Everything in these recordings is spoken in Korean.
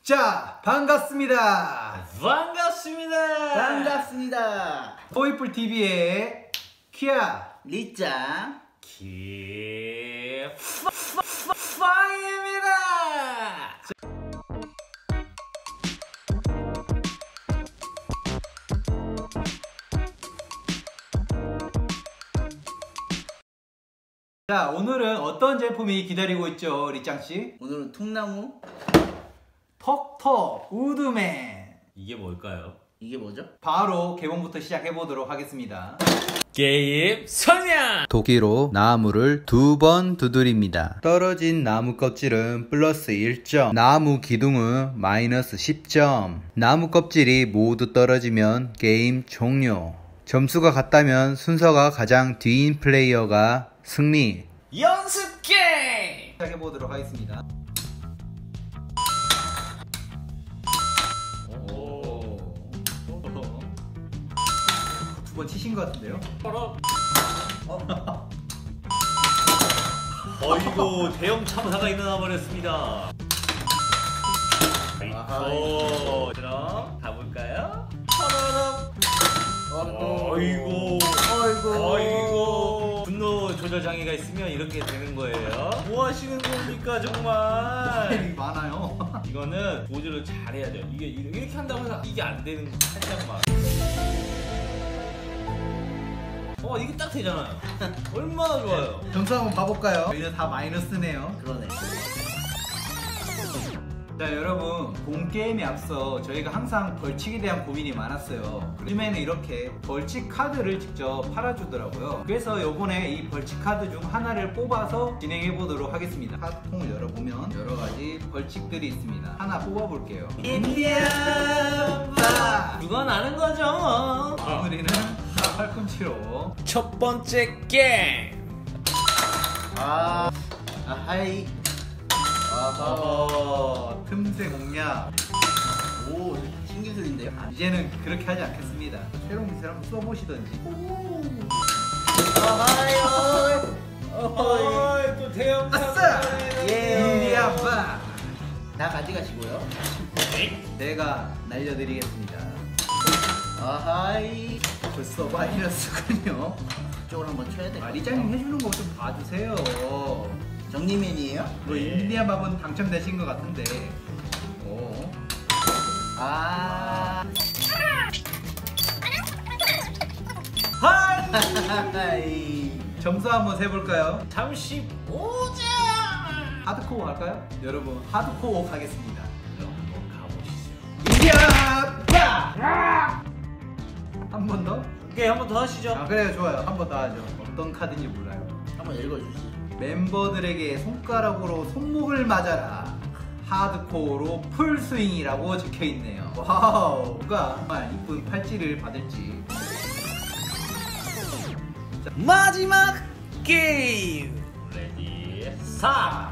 자, 반갑습니다. 반갑습니다. 토이풀 TV의 키아 리짱 파이입니다. 자, 오늘은 어떤 제품이 기다리고 있죠, 리짱씨? 오늘은 통나무. 턱턱 우드맨. 이게 뭘까요? 이게 뭐죠? 바로 개봉부터 시작해보도록 하겠습니다. 게임 설명! 도끼로 나무를 2번 두드립니다. 떨어진 나무 껍질은 플러스 1점, 나무 기둥은 마이너스 10점. 나무 껍질이 모두 떨어지면 게임 종료. 점수가 같다면 순서가 가장 뒤인 플레이어가 승리. 연습 게임! 시작해보도록 하겠습니다. 두 번 치신 것 같은데요? 어이구, 대형 참사가 일어나 버렸습니다. 아이고, 그럼 가볼까요? 어이구, 어이구. 분노 조절 장애가 있으면 이렇게 되는 거예요. 뭐 하시는 겁니까, 정말? 일이 많아요. 이거는 조절을 잘 해야 돼요. 이게 이렇게 한다고 해서 이게 안 되는 거 살짝만. 이게 딱 되잖아요. 얼마나 좋아요. 점수 한번 봐볼까요? 이제 다 마이너스네요. 그러네. 자, 여러분, 본 게임에 앞서 저희가 항상 벌칙에 대한 고민이 많았어요. 요즘에는 이렇게 벌칙 카드를 직접 팔아주더라고요. 그래서 요번에 이 벌칙 카드 중 하나를 뽑아서 진행해 보도록 하겠습니다. 카드통을 열어보면 여러 가지 벌칙들이 있습니다. 하나 뽑아볼게요. 인디아바! 그건 아는 거죠. 우리는 팔꿈치로. 첫 번째 게임. 하이. 틈새 공략. 오, 신기술인데요? 이제는 그렇게 하지 않겠습니다. 새로운 기술 한번 써보시던지. 또 대형 아싸! 예. 인디아바! 다 가져가시고요. 내가 날려드리겠습니다. 하이. 벌써 마이너스군요. 이쪽으로 한번 쳐야 돼. 리짱님 해주는 거 좀 봐주세요. 정리맨이에요? 뭐 인디아밥은 당첨되신 것 같은데. 오. 하이. 점수 한번 세볼까요? 35점. 하드코어 할까요? 여러분, 하드코어 가겠습니다. 그럼 한번 가보시죠. 인디아밥! 한 번 더? 오케이, 한 번 더 하시죠. 그래요, 좋아요. 한 번 더 하죠. 어떤 카드인지 몰라요. 한번 읽어주시죠. 멤버들에게 손가락으로 손목을 맞아라. 하드코어로 풀스윙이라고 적혀있네요. 와우, 누가 정말 이쁜 팔찌를 받을지. 자, 마지막 게임. 레디, 스타트.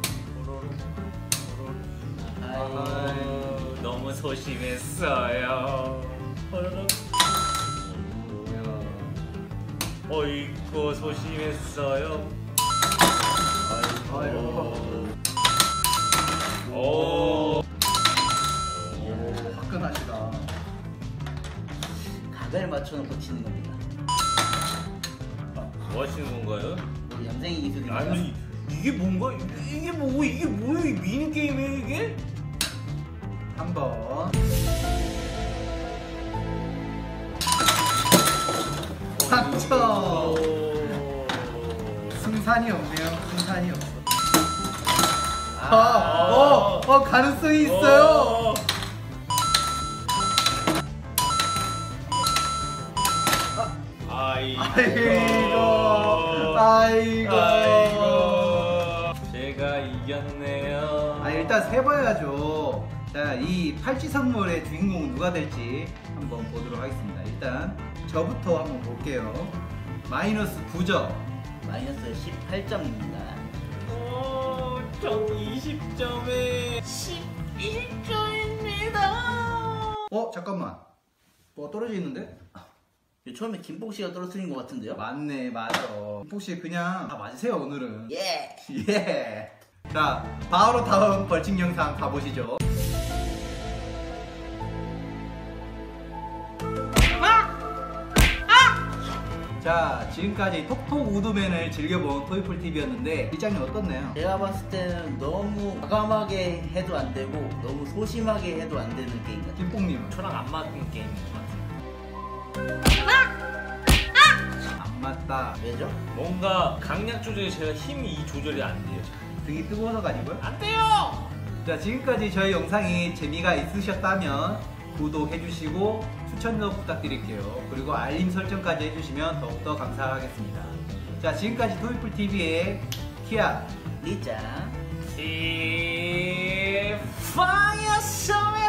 너무 소심했어요. 어이구, 소심했어요. 오. 화끈하시다. 각을 맞춰놓고 치는 겁니다. 뭐 하시는 건가요? 우리 얌생이 기술인데요? 아니, 이게 뭔가? 이게 뭐예요? 이 미니 게임이에요, 이게? 한 번. 당첨! 승산이 없네요. 승산이 없어. 가능성이 있어요. 아이고. 제가 이겼네요. 일단 세봐야죠. 자, 이 팔찌 선물의 주인공은 누가 될지 한번 보도록 하겠습니다. 일단 저부터 한번 볼게요. 마이너스 9점. 마이너스 18점입니다. 전 20점에 11점입니다. 잠깐만. 뭐 떨어져 있는데? 처음에 김복씨가 떨어뜨린 것 같은데요? 맞네, 맞아. 혹시 그냥 다 맞으세요, 오늘은. 예! 예. 자, 바로 다음 벌칙 영상 가보시죠. 자, 지금까지 톡톡 우드맨을 즐겨본 토이풀TV였는데 일장님 어떻나요? 제가 봤을 때는 너무 과감하게 해도 안 되고 너무 소심하게 해도 안 되는 게임 같아요. 김뽕님은? 저랑 안 맞는 게임인 것 같아요. 안 맞다. 왜죠? 뭔가 강약 조절이 제가 힘이 조절이 안 돼요. 등이 뜨거워서가 아니고요? 안 돼요! 자, 지금까지 저희 영상이 재미가 있으셨다면 구독해주시고 추천도 부탁드릴게요. 그리고 알림 설정까지 해주시면 더욱더 감사하겠습니다. 자, 지금까지 토이풀TV의 키아 리짱 파이어 소리